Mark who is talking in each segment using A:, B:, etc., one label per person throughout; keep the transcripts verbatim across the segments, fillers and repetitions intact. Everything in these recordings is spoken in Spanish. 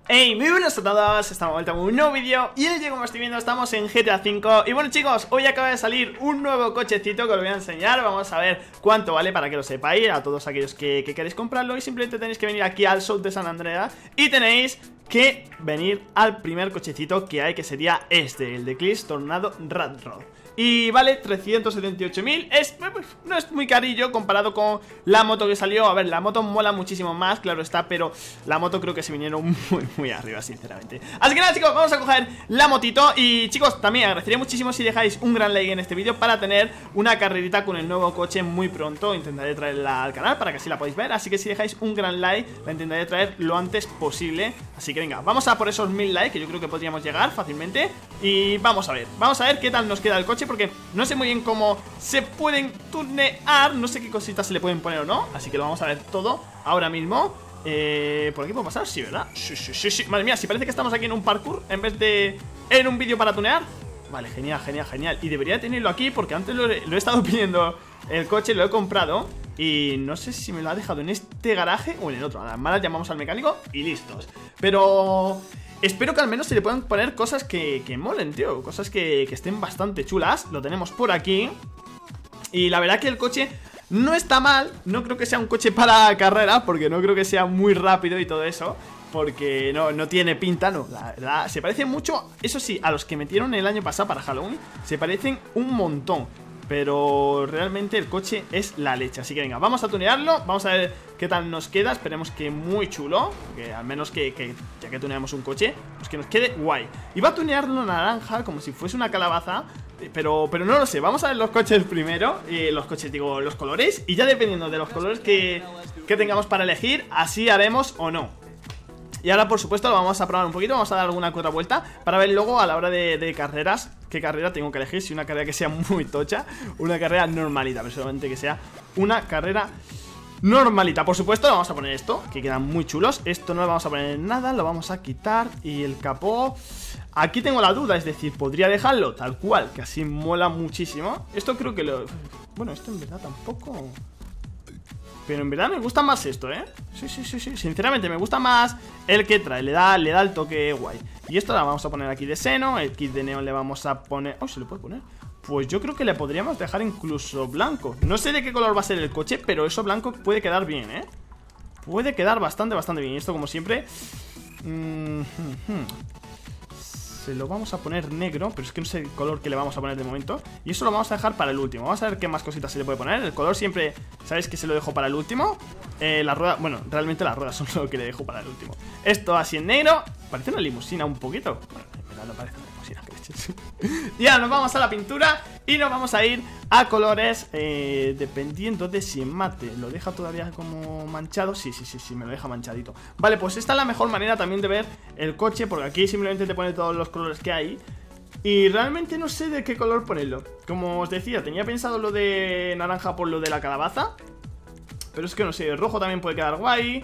A: Hey, muy buenas a todos, estamos de vuelta con un nuevo vídeo. Y hoy, como estoy viendo, estamos en G T A cinco. Y bueno, chicos, hoy acaba de salir un nuevo cochecito que os voy a enseñar. Vamos a ver cuánto vale para que lo sepáis, a todos aquellos que, que queréis comprarlo. Y simplemente tenéis que venir aquí al South de San Andreas y tenéis que venir al primer cochecito que hay, que sería este, el de Eclipse Tornado Rat Rod. Y vale trescientos setenta y ocho mil, es, no es muy carillo comparado con la moto que salió. A ver, la moto mola muchísimo más, claro está, pero la moto creo que se vinieron muy, muy arriba, sinceramente. Así que nada, chicos, vamos a coger la motito. Y chicos, también agradecería muchísimo si dejáis un gran like en este vídeo para tener una carrerita con el nuevo coche muy pronto. Intentaré traerla al canal para que así la podáis ver, así que si dejáis un gran like, la intentaré traer lo antes posible. Así que venga, vamos a por esos mil likes, que yo creo que podríamos llegar fácilmente. Y vamos a ver, vamos a ver qué tal nos queda el coche, porque no sé muy bien cómo se pueden tunear, no sé qué cositas se le pueden poner o no, así que lo vamos a ver todo ahora mismo. eh, ¿Por aquí puedo pasar? Sí, ¿verdad? Sí, sí, sí, sí. Madre mía, si parece que estamos aquí en un parkour en vez de en un vídeo para tunear. Vale, genial, genial, genial. Y debería tenerlo aquí porque antes lo he, lo he estado pidiendo el coche, lo he comprado y no sé si me lo ha dejado en este garaje o en el otro. A las malas llamamos al mecánico y listos. Pero espero que al menos se le puedan poner cosas que, que molen, tío. Cosas que, que estén bastante chulas. Lo tenemos por aquí. Y la verdad que el coche no está mal. No creo que sea un coche para carrera, porque no creo que sea muy rápido y todo eso, porque no, no tiene pinta, no. La verdad, se parece mucho, eso sí, a los que metieron el año pasado para Halloween. Se parecen un montón, pero realmente el coche es la leche. Así que venga, vamos a tunearlo, vamos a ver qué tal nos queda. Esperemos que muy chulo, que al menos que, que ya que tuneamos un coche, pues que nos quede guay. Iba a tunearlo naranja, como si fuese una calabaza, pero, pero no lo sé. Vamos a ver los coches primero, eh, los coches, digo, los colores. Y ya dependiendo de los colores que, que tengamos para elegir, así haremos o no. Y ahora, por supuesto, lo vamos a probar un poquito. Vamos a dar alguna que otra vuelta para ver luego a la hora de, de carreras qué carrera tengo que elegir. Si una carrera que sea muy tocha, una carrera normalita, pero solamente que sea una carrera normalita. Por supuesto, le vamos a poner esto, que quedan muy chulos. Esto no le vamos a poner nada, lo vamos a quitar. Y el capó, aquí tengo la duda, es decir, podría dejarlo tal cual, que así mola muchísimo. Esto creo que lo... Bueno, esto en verdad tampoco... Pero en verdad me gusta más esto, ¿eh? Sí, sí, sí, sí. Sinceramente me gusta más el que trae. Le da, le da el toque guay. Y esto lo vamos a poner aquí de seno. El kit de neón le vamos a poner... Oh, ¿se le puede poner? Pues yo creo que le podríamos dejar incluso blanco. No sé de qué color va a ser el coche, pero eso blanco puede quedar bien, ¿eh? Puede quedar bastante, bastante bien. Y esto, como siempre... Mm -hmm. Se lo vamos a poner negro, pero es que no sé el color que le vamos a poner de momento. Y eso lo vamos a dejar para el último. Vamos a ver qué más cositas se le puede poner. El color siempre, ¿sabéis que se lo dejo para el último? Eh, la rueda, bueno, realmente las ruedas son lo que le dejo para el último. Esto así en negro. Parece una limusina un poquito. Bueno, en verdad no parece una limusina, que leches. Y ahora nos vamos a la pintura y nos vamos a ir a colores, eh, dependiendo de si en mate lo deja todavía como manchado. Sí, sí, sí, sí, me lo deja manchadito. Vale, pues esta es la mejor manera también de ver el coche, porque aquí simplemente te pone todos los colores que hay. Y realmente no sé de qué color ponerlo. Como os decía, tenía pensado lo de naranja por lo de la calabaza, pero es que no sé, el rojo también puede quedar guay.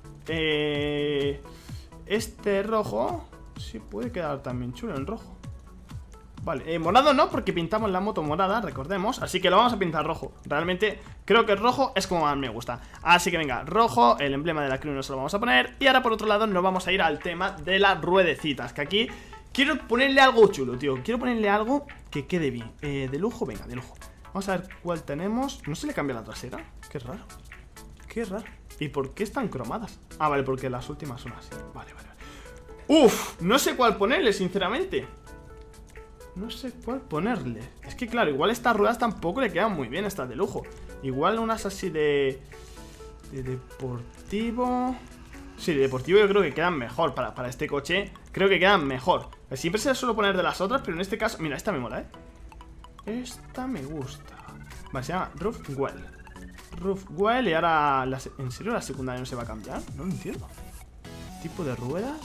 A: eh, Este rojo sí puede quedar también chulo, el rojo. Vale, eh, morado no, porque pintamos la moto morada, recordemos. Así que lo vamos a pintar rojo. Realmente creo que el rojo es como más me gusta. Así que venga, rojo, el emblema de la crew nos lo vamos a poner. Y ahora por otro lado nos vamos a ir al tema de las ruedecitas, que aquí quiero ponerle algo chulo, tío. Quiero ponerle algo que quede bien, eh, de lujo, venga, de lujo. Vamos a ver cuál tenemos. ¿No se le cambia la trasera? Qué raro. Qué raro. ¿Y por qué están cromadas? Ah, vale, porque las últimas son así. Vale, vale, vale. Uf, no sé cuál ponerle, sinceramente. No sé cuál ponerle. Es que claro, igual estas ruedas tampoco le quedan muy bien, estas de lujo. Igual unas así de... de deportivo... Sí, de deportivo yo creo que quedan mejor para, para este coche. Creo que quedan mejor. Siempre se las suelo poner de las otras, pero en este caso... Mira, esta me mola, ¿eh? Esta me gusta. Vale, se llama Roof Well. Roof Well. Y ahora... La... ¿En serio la secundaria no se va a cambiar? No lo entiendo. Tipo de ruedas...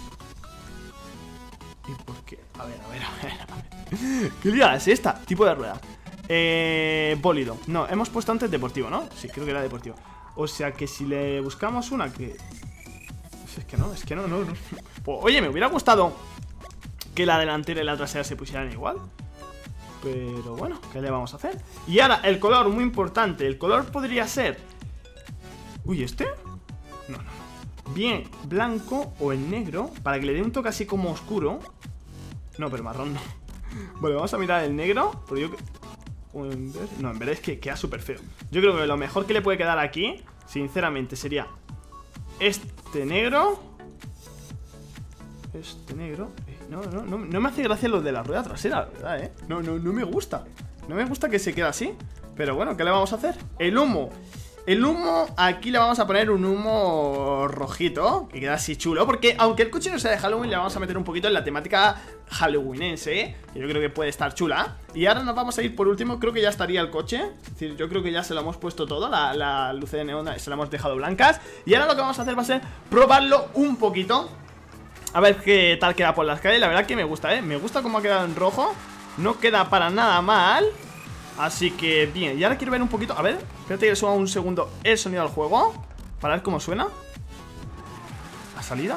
A: ¿Y por qué? A ver, a ver, a ver, a ver. ¿Qué liga es esta? Tipo de rueda. Eh... Bólido. No, hemos puesto antes deportivo, ¿no? Sí, creo que era deportivo. O sea que si le buscamos una que... Es que no, es que no, no, no. Pues, oye, me hubiera gustado que la delantera y la trasera se pusieran igual. Pero bueno, ¿qué le vamos a hacer? Y ahora, el color, muy importante. El color podría ser... Uy, ¿este? No, no, no. bien blanco o en negro, para que le dé un toque así como oscuro. No, pero marrón no. Vale, vamos a mirar el negro. Pero yo... o en verde... No, en verdad es que queda súper feo. Yo creo que lo mejor que le puede quedar aquí, sinceramente, sería este negro. Este negro. No, no, no, no me hace gracia lo de la rueda trasera, la verdad, ¿eh? No, no, no me gusta. No me gusta que se quede así. Pero bueno, ¿qué le vamos a hacer? El humo. El humo, aquí le vamos a poner un humo rojito, que queda así chulo, porque aunque el coche no sea de Halloween, le vamos a meter un poquito en la temática halloweenense, ¿eh? Que yo creo que puede estar chula. Y ahora nos vamos a ir por último, creo que ya estaría el coche. Es decir, yo creo que ya se lo hemos puesto todo, la, la luz de neón se la hemos dejado blancas. Y ahora lo que vamos a hacer va a ser probarlo un poquito, a ver qué tal queda por las calles. La verdad que me gusta, ¿eh? Me gusta cómo ha quedado en rojo. No queda para nada mal. Así que bien, y ahora quiero ver un poquito. A ver, espérate que le suba un segundo el sonido al juego, para ver cómo suena. La salida.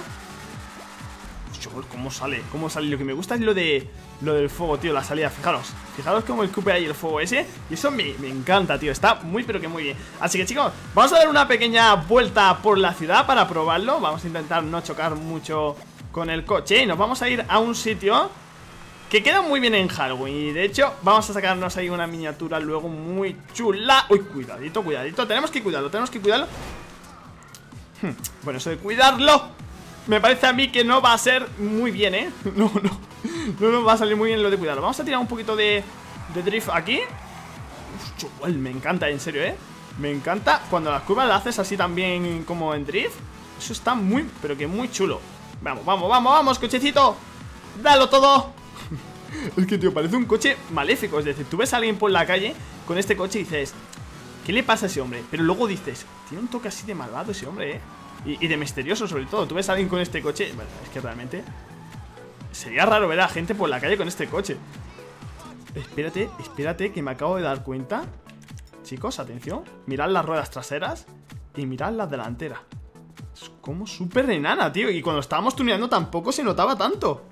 A: Uy, cómo sale, cómo sale. Lo que me gusta es lo de lo del fuego, tío, la salida. Fijaros, fijaros cómo escupe ahí el fuego ese. Y eso me, me encanta, tío, está muy pero que muy bien. Así que chicos, vamos a dar una pequeña vuelta por la ciudad para probarlo. Vamos a intentar no chocar mucho con el coche. Y nos vamos a ir a un sitio que queda muy bien en Halloween. Y de hecho vamos a sacarnos ahí una miniatura luego muy chula. Uy, cuidadito, cuidadito. Tenemos que cuidarlo, tenemos que cuidarlo. hmm. Bueno, eso de cuidarlo me parece a mí que no va a ser muy bien, ¿eh? No, no, no nos va a salir muy bien lo de cuidarlo. Vamos a tirar un poquito de, de drift aquí. Uf, chaval, me encanta, en serio, ¿eh? Me encanta cuando las curvas las haces así también como en drift. Eso está muy, pero que muy chulo. Vamos, vamos, vamos, vamos, cochecito. Dalo todo. Es que, tío, parece un coche maléfico. Es decir, tú ves a alguien por la calle con este coche y dices, ¿qué le pasa a ese hombre? Pero luego dices, tiene un toque así de malvado ese hombre, ¿eh? Y, y de misterioso sobre todo. Tú ves a alguien con este coche, bueno, es que realmente sería raro ver a gente por la calle con este coche. Espérate, espérate, que me acabo de dar cuenta. Chicos, atención. Mirad las ruedas traseras y mirad las delanteras. Es como súper enana, tío. Y cuando estábamos tuneando tampoco se notaba tanto.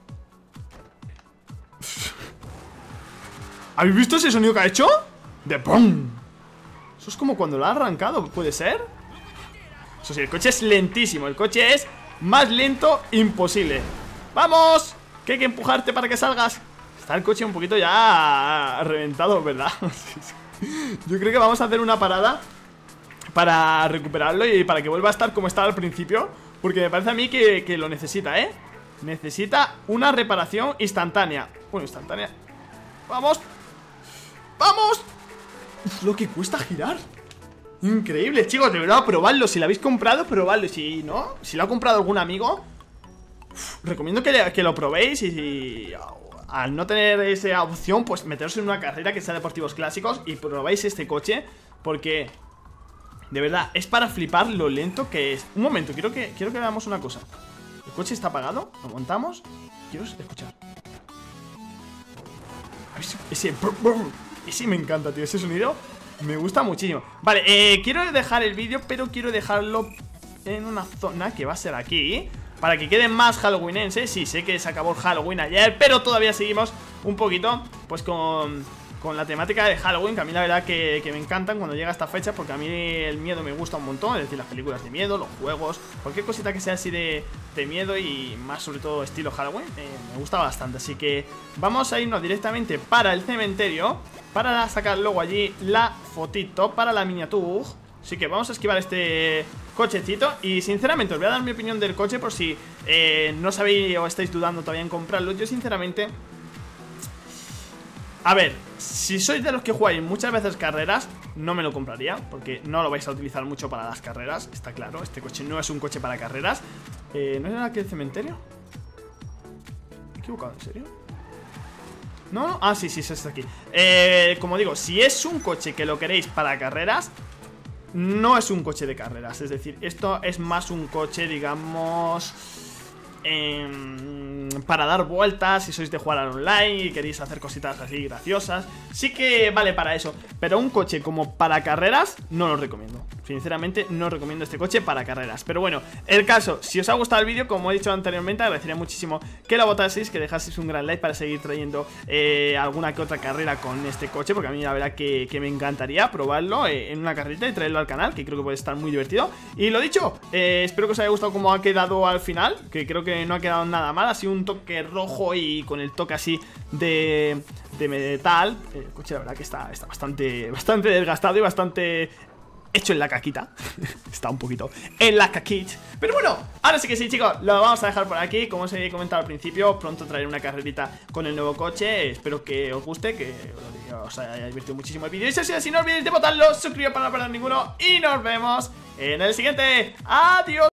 A: ¿Habéis visto ese sonido que ha hecho? De ¡pum! Eso es como cuando lo ha arrancado, ¿puede ser? Eso sí, el coche es lentísimo. El coche es más lento imposible. ¡Vamos! Que hay que empujarte para que salgas. Está el coche un poquito ya reventado, ¿verdad? Yo creo que vamos a hacer una parada para recuperarlo y para que vuelva a estar como estaba al principio, porque me parece a mí que, que lo necesita, ¿eh? Necesita una reparación instantánea. Bueno, instantánea. ¡Vamos! ¡Vamos! Uf, lo que cuesta girar. Increíble, chicos, de verdad, probadlo. Si lo habéis comprado, probadlo. Si no, si lo ha comprado algún amigo, uf, recomiendo que, que lo probéis. Y, y al no tener esa opción, pues meteros en una carrera que sea deportivos clásicos y probáis este coche, porque de verdad, es para flipar lo lento que es. Un momento, quiero que, quiero que veamos una cosa. El coche está apagado, lo montamos. Quiero escuchar. Ese, ese me encanta, tío, ese sonido me gusta muchísimo. Vale, eh, quiero dejar el vídeo, pero quiero dejarlo en una zona que va a ser aquí, para que quede más halloweenense. Sí, sé que se acabó el Halloween ayer, pero todavía seguimos un poquito pues con, con la temática de Halloween, que a mí la verdad que, que me encantan cuando llega esta fecha, porque a mí el miedo me gusta un montón. Es decir, las películas de miedo, los juegos, cualquier cosita que sea así de, de miedo, y más sobre todo estilo Halloween, eh, me gusta bastante. Así que vamos a irnos directamente para el cementerio, para sacar luego allí la fotito para la miniatura. Así que vamos a esquivar este cochecito. Y sinceramente os voy a dar mi opinión del coche, por si eh, no sabéis o estáis dudando todavía en comprarlo. Yo sinceramente, a ver, si sois de los que jugáis muchas veces carreras, no me lo compraría, porque no lo vais a utilizar mucho para las carreras, está claro. Este coche no es un coche para carreras. eh, ¿No era aquí el cementerio? ¿Me he equivocado, en serio? No, no, ah, sí, sí, sí, está aquí. eh, Como digo, si es un coche que lo queréis para carreras, no es un coche de carreras. Es decir, esto es más un coche, digamos, eh, para dar vueltas, si sois de jugar al online y queréis hacer cositas así graciosas, sí que vale para eso. Pero un coche como para carreras no lo recomiendo. Sinceramente no recomiendo este coche para carreras. Pero bueno, el caso, si os ha gustado el vídeo, como he dicho anteriormente, agradecería muchísimo que lo votaseis, que dejaseis un gran like para seguir trayendo eh, alguna que otra carrera con este coche, porque a mí la verdad que, que me encantaría probarlo eh, en una carrerita y traerlo al canal, que creo que puede estar muy divertido. Y lo dicho, eh, espero que os haya gustado cómo ha quedado al final, que creo que no ha quedado nada mal. Ha sido un toque rojo y con el toque así de, de metal. El coche la verdad que está, está bastante, bastante desgastado y bastante hecho en la caquita. Está un poquito en la caquita. Pero bueno, ahora sí que sí, chicos, lo vamos a dejar por aquí. Como os he comentado al principio, pronto traeré una carrerita con el nuevo coche. Espero que os guste, que os haya divertido muchísimo el vídeo. Y si así, no olvidéis de votarlo, suscribiros para no perder ninguno. Y nos vemos en el siguiente. Adiós.